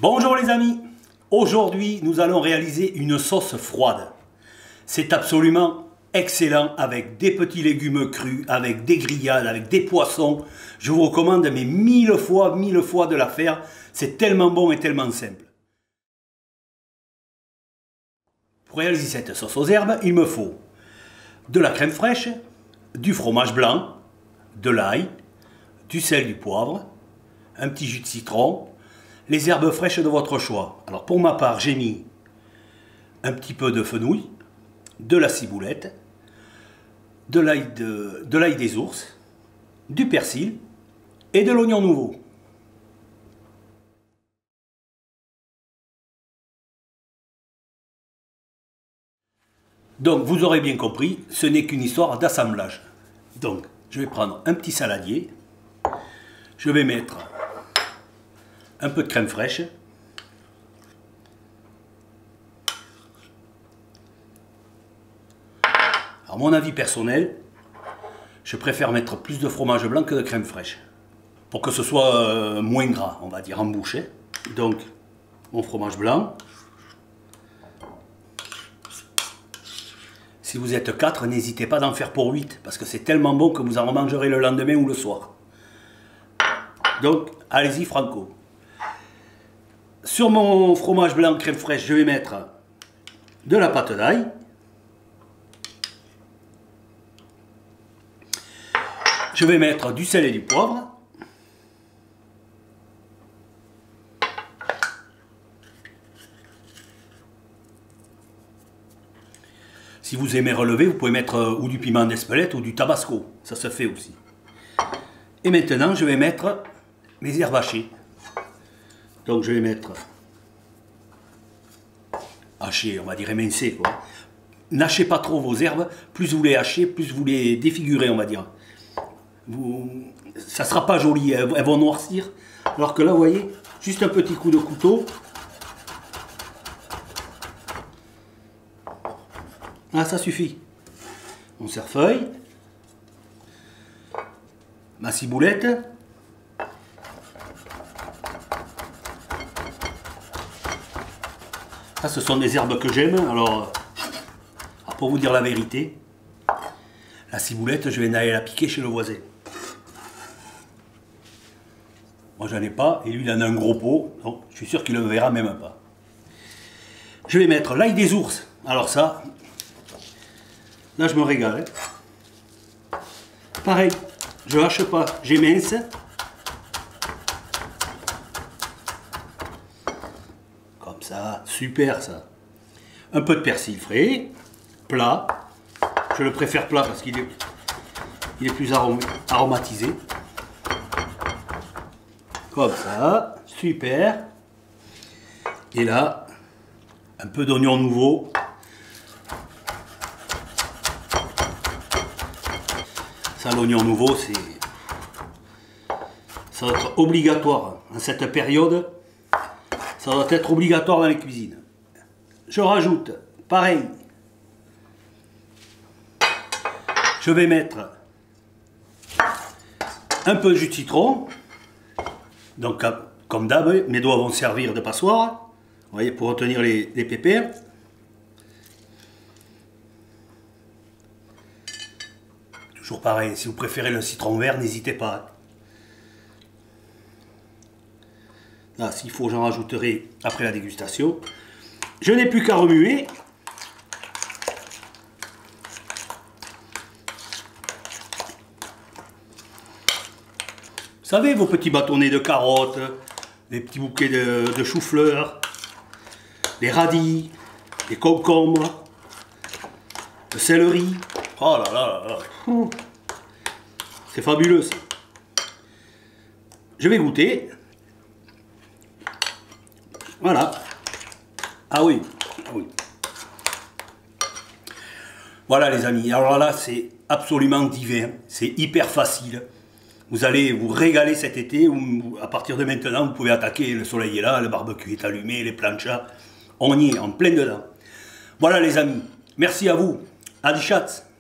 Bonjour les amis, aujourd'hui nous allons réaliser une sauce froide. C'est absolument excellent avec des petits légumes crus, avec des grillades, avec des poissons. Je vous recommande mais mille fois de la faire. C'est tellement bon et tellement simple. Pour réaliser cette sauce aux herbes, il me faut de la crème fraîche, du fromage blanc, de l'ail, du sel, du poivre, un petit jus de citron, les herbes fraîches de votre choix. Alors pour ma part, j'ai mis un petit peu de fenouil, de la ciboulette, de l'ail des ours, du persil et de l'oignon nouveau. Donc vous aurez bien compris, ce n'est qu'une histoire d'assemblage. Donc je vais prendre un petit saladier, je vais mettre un peu de crème fraîche, à mon avis personnel, je préfère mettre plus de fromage blanc que de crème fraîche, pour que ce soit moins gras, on va dire, en bouche. Donc mon fromage blanc. Si vous êtes 4, n'hésitez pas d'en faire pour 8, parce que c'est tellement bon que vous en mangerez le lendemain ou le soir. Donc, allez-y franco. Sur mon fromage blanc crème fraîche, je vais mettre de la pâte d'ail. Je vais mettre du sel et du poivre. Si vous aimez relever, vous pouvez mettre ou du piment d'Espelette ou du tabasco. Ça se fait aussi. Et maintenant, je vais mettre mes herbes hachées. Donc je vais mettre hachées, on va dire émincées, quoi. N'hachez pas trop vos herbes. Plus vous les hachez, plus vous les défigurez, on va dire. Ça ne sera pas joli, elles vont noircir. Alors que là, vous voyez, juste un petit coup de couteau. Ah, ça suffit. Mon cerfeuil, ma ciboulette, ça ce sont des herbes que j'aime. Alors, pour vous dire la vérité, la ciboulette, je vais aller la piquer chez le voisin. Moi j'en ai pas, et lui il en a un gros pot, donc je suis sûr qu'il ne le verra même pas. Je vais mettre l'ail des ours. Alors ça, là je me régale. Pareil, je hache pas, j'émince. Comme ça, super ça. Un peu de persil frais, plat. Je le préfère plat parce qu'il est plus aromatisé. Comme ça, super. Et là, un peu d'oignon nouveau. Ça, l'oignon nouveau, ça doit être obligatoire. En cette période, ça doit être obligatoire dans les cuisines. Je rajoute, pareil, je vais mettre un peu de jus de citron. Donc, comme d'hab, mes doigts vont servir de passoire. Vous voyez, pour retenir les pépères. Toujours pareil, si vous préférez le citron vert, n'hésitez pas. Là, s'il faut, j'en rajouterai après la dégustation. Je n'ai plus qu'à remuer. Vous savez, vos petits bâtonnets de carottes, les petits bouquets de choux-fleurs, les radis, les concombres, le céleri. Oh là là là là. C'est fabuleux ça. Je vais goûter. Voilà. Ah oui, ah oui. Voilà les amis. Alors là, c'est absolument divin. C'est hyper facile. Vous allez vous régaler cet été, ou à partir de maintenant, vous pouvez attaquer, le soleil est là, le barbecue est allumé, les planchas, on y est, en plein dedans. Voilà les amis, merci à vous, à des chats.